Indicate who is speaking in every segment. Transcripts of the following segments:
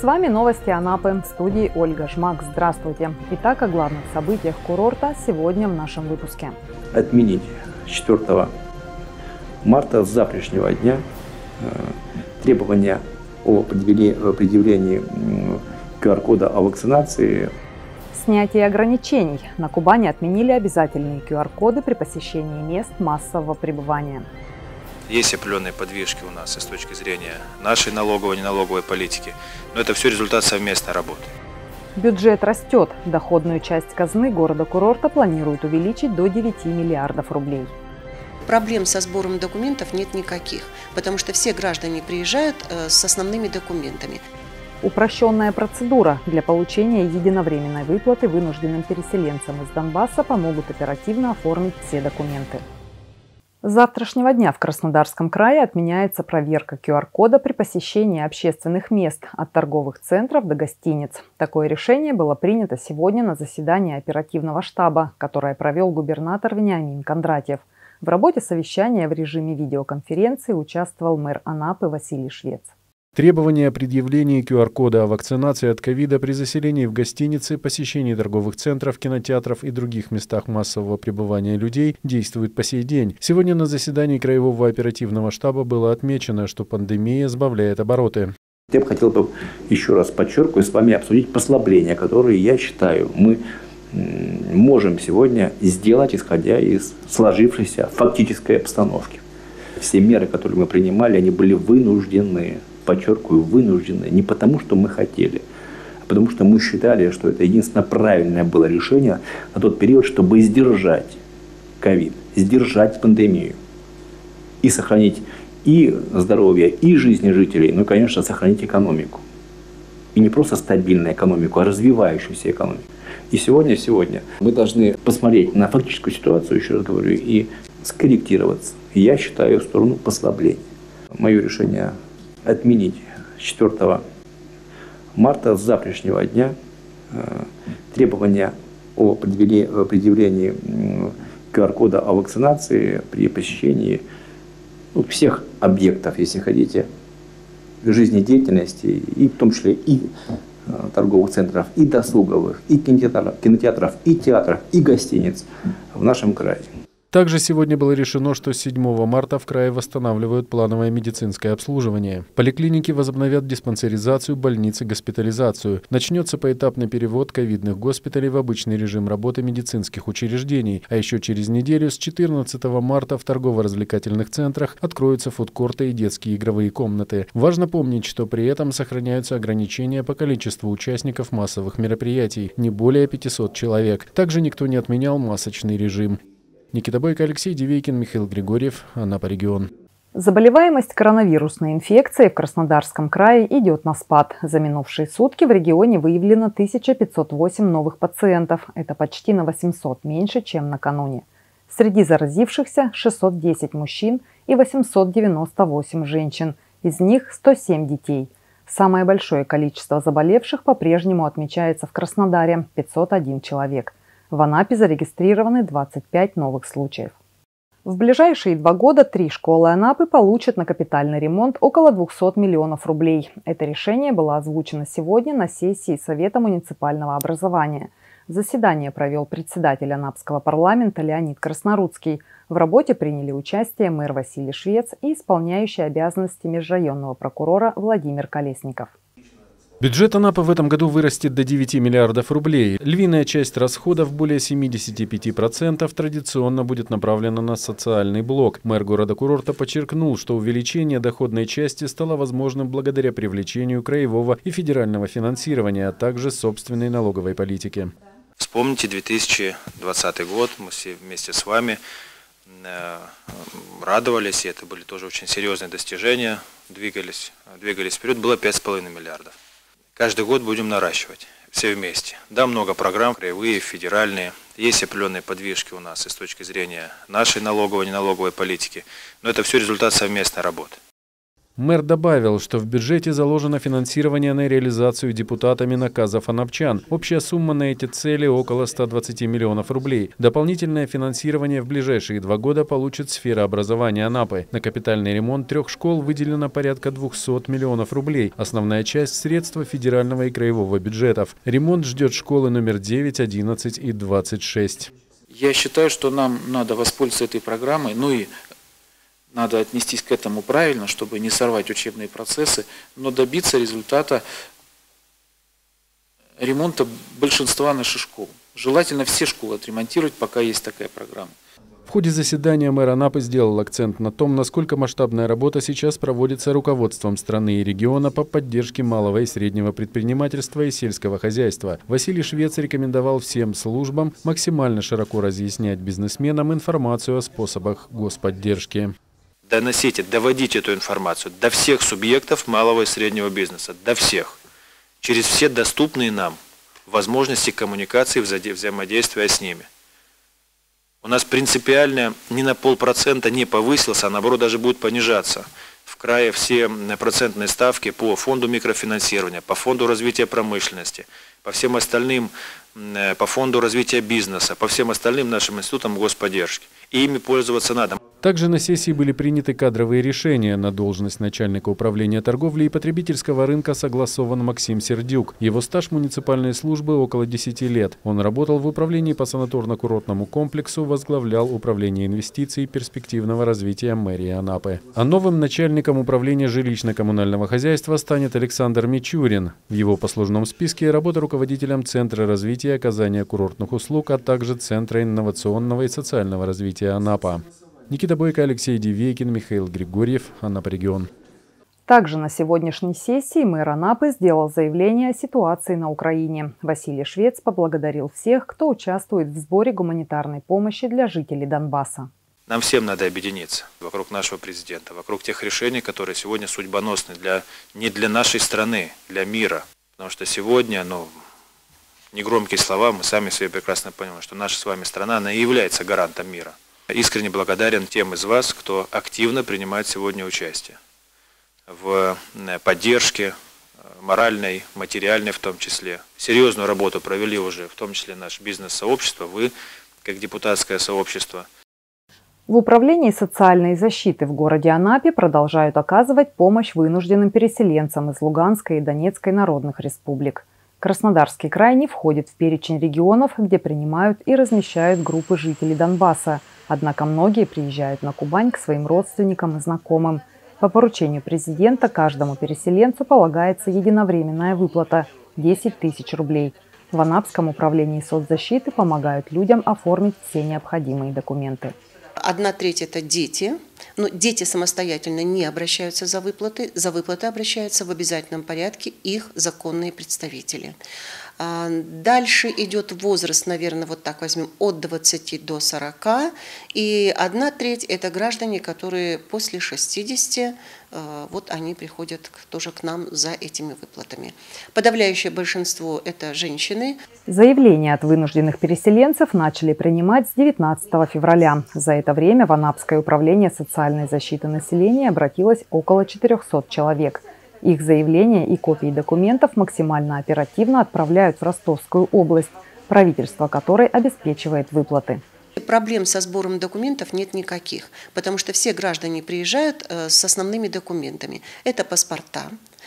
Speaker 1: вами новости Анапы. В студии Ольга Жмак. Здравствуйте. Итак, о главных событиях курорта сегодня в нашем выпуске.
Speaker 2: Отменить 4 марта с завтрашнего дня требования о предъявлении QR-кода о вакцинации.
Speaker 1: Снятие ограничений. На Кубани отменили обязательные QR-коды при посещении мест массового пребывания.
Speaker 3: Есть определенные подвижки у нас и с точки зрения нашей налоговой, неналоговой политики, но это все результат совместной работы.
Speaker 1: Бюджет растет. Доходную часть казны города-курорта планируют увеличить до 9 миллиардов рублей.
Speaker 4: Проблем со сбором документов нет никаких, потому что все граждане приезжают с основными документами.
Speaker 1: Упрощенная процедура. Для получения единовременной выплаты вынужденным переселенцам из Донбасса помогут оперативно оформить все документы. С завтрашнего дня в Краснодарском крае отменяется проверка QR-кода при посещении общественных мест от торговых центров до гостиниц. Такое решение было принято сегодня на заседании оперативного штаба, которое провел губернатор Вениамин Кондратьев. В работе совещания в режиме видеоконференции участвовал мэр Анапы Василий Швец.
Speaker 5: Требования о предъявлении QR-кода о вакцинации от ковида при заселении в гостиницы, посещении торговых центров, кинотеатров и других местах массового пребывания людей действуют по сей день. Сегодня на заседании Краевого оперативного штаба было отмечено, что пандемия сбавляет обороты.
Speaker 2: Я бы хотел еще раз подчеркиваю, с вами обсудить послабления, которые, я считаю, мы можем сегодня сделать, исходя из сложившейся фактической обстановки. Все меры, которые мы принимали, они были вынуждены. Подчеркиваю, вынуждены, не потому, что мы хотели, а потому, что мы считали, что это единственно правильное было решение на тот период, чтобы сдержать ковид, сдержать пандемию и сохранить и здоровье, и жизни жителей, ну и, конечно, сохранить экономику. И не просто стабильную экономику, а развивающуюся экономику. И сегодня мы должны посмотреть на фактическую ситуацию, еще раз говорю, и скорректироваться. Я считаю, в сторону послабления. Мое решение отменить 4 марта с завтрашнего дня требования о предъявлении QR-кода о вакцинации при посещении всех объектов, если хотите, жизнедеятельности, и в том числе и торговых центров, и досуговых, и кинотеатров, и театров, и гостиниц в нашем крае.
Speaker 5: Также сегодня было решено, что с 7 марта в крае восстанавливают плановое медицинское обслуживание. Поликлиники возобновят диспансеризацию, больницы госпитализацию. Начнется поэтапный перевод ковидных госпиталей в обычный режим работы медицинских учреждений. А еще через неделю, с 14 марта, в торгово-развлекательных центрах откроются фудкорты и детские игровые комнаты. Важно помнить, что при этом сохраняются ограничения по количеству участников массовых мероприятий – не более 500 человек. Также никто не отменял масочный режим. Никита Бойко, Алексей Дивейкин, Михаил Григорьев, Анапа регион.
Speaker 1: Заболеваемость коронавирусной инфекцией в Краснодарском крае идет на спад. За минувшие сутки в регионе выявлено 1508 новых пациентов. Это почти на 800 меньше, чем накануне. Среди заразившихся 610 мужчин и 898 женщин. Из них 107 детей. Самое большое количество заболевших по-прежнему отмечается в Краснодаре – 501 человек. В Анапе зарегистрированы 25 новых случаев. В ближайшие 2 года 3 школы Анапы получат на капитальный ремонт около 200 миллионов рублей. Это решение было озвучено сегодня на сессии Совета муниципального образования. Заседание провел председатель Анапского парламента Леонид Краснорудский. В работе приняли участие мэр Василий Швец и исполняющий обязанности межрайонного прокурора Владимир Колесников.
Speaker 5: Бюджет Анапы в этом году вырастет до 9 миллиардов рублей. Львиная часть расходов, более 75%, традиционно будет направлена на социальный блок. Мэр города-курорта подчеркнул, что увеличение доходной части стало возможным благодаря привлечению краевого и федерального финансирования, а также собственной налоговой политики.
Speaker 3: Вспомните 2020 год, мы все вместе с вами радовались, и это были тоже очень серьезные достижения, двигались вперед, было 5,5 миллиардов. Каждый год будем наращивать, все вместе. Да, много программ, краевые, федеральные. Есть определенные подвижки у нас и с точки зрения нашей налоговой, неналоговой политики. Но это все результат совместной работы.
Speaker 5: Мэр добавил, что в бюджете заложено финансирование на реализацию депутатами наказов анапчан. Общая сумма на эти цели около 120 миллионов рублей. Дополнительное финансирование в ближайшие 2 года получит сфера образования Анапы. На капитальный ремонт 3 школ выделено порядка 200 миллионов рублей. Основная часть – средства федерального и краевого бюджетов. Ремонт ждет школы номер 9, 11 и 26.
Speaker 6: Я считаю, что нам надо воспользоваться этой программой, и надо отнестись к этому правильно, чтобы не сорвать учебные процессы, но добиться результата ремонта большинства наших школ. Желательно все школы отремонтировать, пока есть такая программа.
Speaker 5: В ходе заседания мэр Анапы сделал акцент на том, насколько масштабная работа сейчас проводится руководством страны и региона по поддержке малого и среднего предпринимательства и сельского хозяйства. Василий Швец рекомендовал всем службам максимально широко разъяснять бизнесменам информацию о способах господдержки.
Speaker 3: Доносите, доводите эту информацию до всех субъектов малого и среднего бизнеса, до всех, через все доступные нам возможности коммуникации и взаимодействия с ними. У нас принципиально ни на 0,5% не повысился, а наоборот даже будет понижаться. В крае все процентные ставки по фонду микрофинансирования, по фонду развития промышленности, по всем остальным, по фонду развития бизнеса, по всем остальным нашим институтам господдержки. И ими пользоваться надо.
Speaker 5: Также на сессии были приняты кадровые решения. На должность начальника управления торговли и потребительского рынка согласован Максим Сердюк. Его стаж муниципальной службы около 10 лет. Он работал в управлении по санаторно-курортному комплексу, возглавлял управление инвестиций и перспективного развития мэрии Анапы. А новым начальником управления жилищно-коммунального хозяйства станет Александр Мичурин. В его послужном списке работа руководителем Центра развития и оказания курортных услуг, а также Центра инновационного и социального развития Анапа. Никита Бойко, Алексей Дивейкин, Михаил Григорьев, Анапа регион.
Speaker 1: Также на сегодняшней сессии мэр Анапы сделал заявление о ситуации на Украине. Василий Швец поблагодарил всех, кто участвует в сборе гуманитарной помощи для жителей Донбасса.
Speaker 3: Нам всем надо объединиться вокруг нашего президента, вокруг тех решений, которые сегодня судьбоносны не для нашей страны, для мира. Потому что сегодня, негромкие слова, мы сами себе прекрасно понимаем, что наша с вами страна, она и является гарантом мира. Искренне благодарен тем из вас, кто активно принимает сегодня участие в поддержке моральной, материальной в том числе. Серьезную работу провели уже, в том числе наше бизнес-сообщество, вы, как депутатское сообщество.
Speaker 1: В Управлении социальной защиты в городе Анапе продолжают оказывать помощь вынужденным переселенцам из Луганской и Донецкой народных республик. Краснодарский край не входит в перечень регионов, где принимают и размещают группы жителей Донбасса. Однако многие приезжают на Кубань к своим родственникам и знакомым. По поручению президента каждому переселенцу полагается единовременная выплата – 10 тысяч рублей. В Анапском управлении соцзащиты помогают людям оформить все необходимые документы.
Speaker 4: 1/3 – это дети, но дети самостоятельно не обращаются за выплаты обращаются в обязательном порядке их законные представители. Дальше идет возраст, наверное, вот так возьмем, от 20 до 40, и 1/3 – это граждане, которые после 60, вот они приходят тоже к нам за этими выплатами. Подавляющее большинство – это женщины.
Speaker 1: Заявления от вынужденных переселенцев начали принимать с 19 февраля. За это время в Анапское управление социальной защиты населения обратилось около 400 человек. Их заявления и копии документов максимально оперативно отправляют в Ростовскую область, правительство которой обеспечивает выплаты.
Speaker 4: Проблем со сбором документов нет никаких, потому что все граждане приезжают с основными документами. Это паспорта,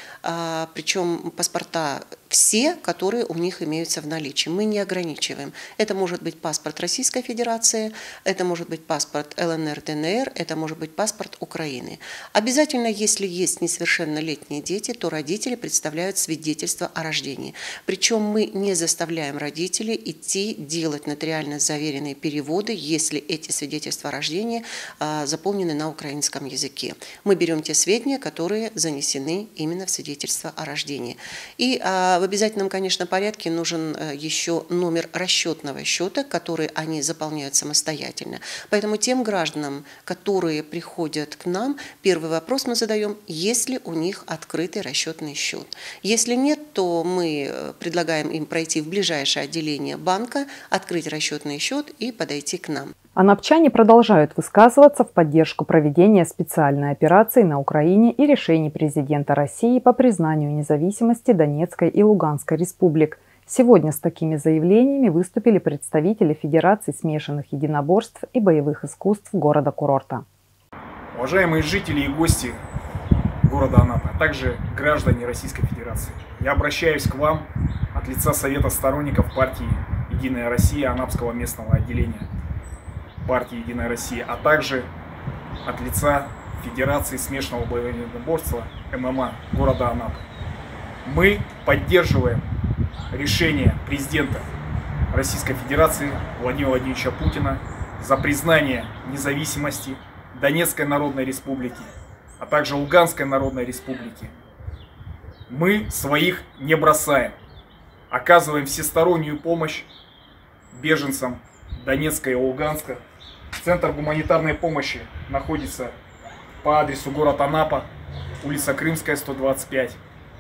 Speaker 4: причем паспорта все, которые у них имеются в наличии. Мы не ограничиваем. Это может быть паспорт Российской Федерации, это может быть паспорт ЛНР, ДНР, это может быть паспорт Украины. Обязательно, если есть несовершеннолетние дети, то родители представляют свидетельство о рождении. Причем мы не заставляем родителей идти делать нотариально заверенные переводы, если эти свидетельства о рождении заполнены на украинском языке. Мы берем те сведения, которые занесены именно в свидетельство о рождении. И в обязательном, конечно, порядке нужен еще номер расчетного счета, который они заполняют самостоятельно. Поэтому тем гражданам, которые приходят к нам, первый вопрос мы задаем, есть ли у них открытый расчетный счет. Если нет, то мы предлагаем им пройти в ближайшее отделение банка, открыть расчетный счет и подойти к нам.
Speaker 1: Анапчане продолжают высказываться в поддержку проведения специальной операции на Украине и решений президента России по признанию независимости Донецкой и Луганской республик. Сегодня с такими заявлениями выступили представители Федерации смешанных единоборств и боевых искусств города-курорта.
Speaker 7: Уважаемые жители и гости города Анапы, а также граждане Российской Федерации, я обращаюсь к вам от лица Совета сторонников партии «Единая Россия» Анапского местного отделения партии «Единая Россия», а также от лица Федерации смешанного боевого единоборства ММА города Анапы. Мы поддерживаем решение президента Российской Федерации Владимира Владимировича Путина за признание независимости Донецкой Народной Республики, а также Луганской Народной Республики. Мы своих не бросаем, оказываем всестороннюю помощь беженцам Донецка и Луганска. Центр гуманитарной помощи находится по адресу город Анапа, улица Крымская, 125.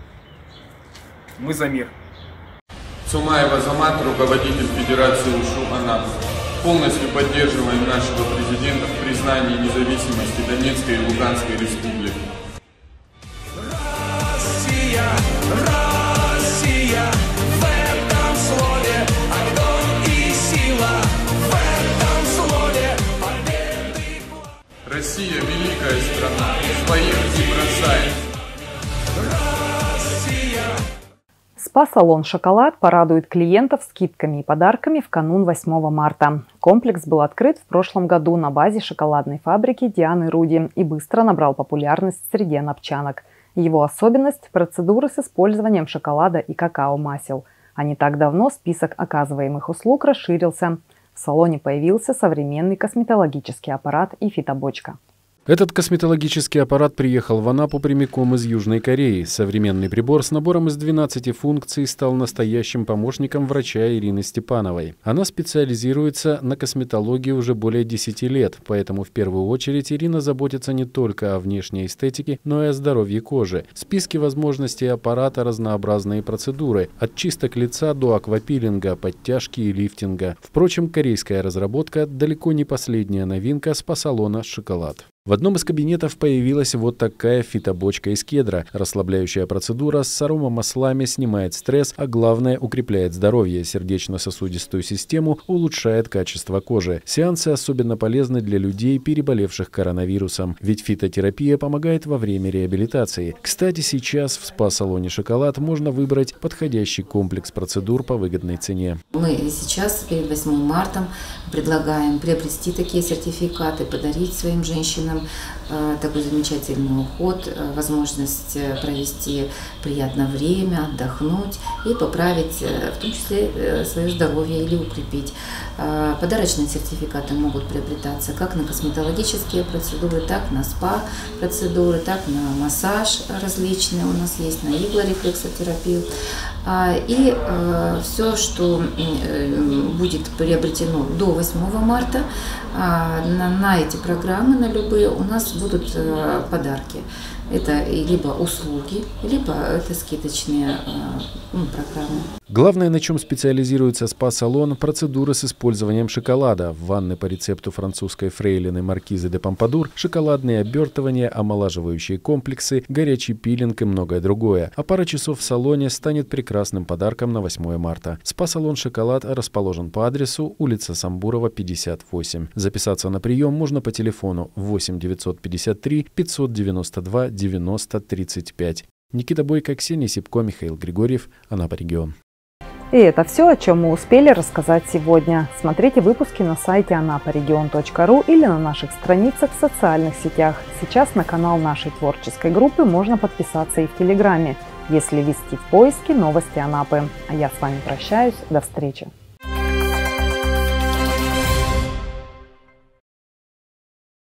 Speaker 7: Мы за мир.
Speaker 8: Цумаев Азамат, руководитель Федерации УШУ Анапы. Полностью поддерживаем нашего президента в признании независимости Донецкой и Луганской республик.
Speaker 9: Россия, Россия, в этом слове огонь и сила, в этом слове победы.
Speaker 8: Россия великая страна, своих не бросает.
Speaker 1: СПА-салон «Шоколад» порадует клиентов скидками и подарками в канун 8 марта. Комплекс был открыт в прошлом году на базе шоколадной фабрики Дианы Руди и быстро набрал популярность среди анапчанок. Его особенность – процедуры с использованием шоколада и какао-масел. А не так давно список оказываемых услуг расширился. В салоне появился современный косметологический аппарат и фитобочка.
Speaker 5: Этот косметологический аппарат приехал в Анапу прямиком из Южной Кореи. Современный прибор с набором из 12 функций стал настоящим помощником врача Ирины Степановой. Она специализируется на косметологии уже более 10 лет, поэтому в первую очередь Ирина заботится не только о внешней эстетике, но и о здоровье кожи. В списке возможностей аппарата разнообразные процедуры, от чисток лица до аквапилинга, подтяжки и лифтинга. Впрочем, корейская разработка далеко не последняя новинка СПА-салона «Шоколад». В одном из кабинетов появилась вот такая фитобочка из кедра. Расслабляющая процедура с аромамаслами снимает стресс, а главное укрепляет здоровье, сердечно-сосудистую систему, улучшает качество кожи. Сеансы особенно полезны для людей, переболевших коронавирусом, ведь фитотерапия помогает во время реабилитации. Кстати, сейчас в СПА-салоне «Шоколад» можно выбрать подходящий комплекс процедур по выгодной цене.
Speaker 10: Мы сейчас перед 8 марта предлагаем приобрести такие сертификаты, подарить своим женщинам такой замечательный уход, возможность провести приятное время, отдохнуть и поправить, в том числе, свое здоровье или укрепить. Подарочные сертификаты могут приобретаться как на косметологические процедуры, так на СПА-процедуры, так на массаж различные у нас есть, на иглорефлексотерапию. И все, что будет приобретено до 8 марта, на эти программы, на любые, у нас будут подарки. Это либо услуги, либо это скидочные программы.
Speaker 5: Главное, на чем специализируется СПА-салон – процедуры с использованием шоколада. Ванны по рецепту французской фрейлины Маркизы де Помпадур, шоколадные обертывания, омолаживающие комплексы, горячий пилинг и многое другое. А пара часов в салоне станет прекрасным подарком на 8 марта. СПА-салон «Шоколад» расположен по адресу улица Самбурова, 58. Записаться на прием можно по телефону 8 953 592 90 35. Никита Бойко, Ксения Сипко, Михаил Григорьев, Анапа регион.
Speaker 1: И это все, о чем мы успели рассказать сегодня. Смотрите выпуски на сайте anaparegion.ru или на наших страницах в социальных сетях. Сейчас на канал нашей творческой группы можно подписаться и в Телеграме, если ввести в поиске «Новости Анапы». А я с вами прощаюсь. До встречи.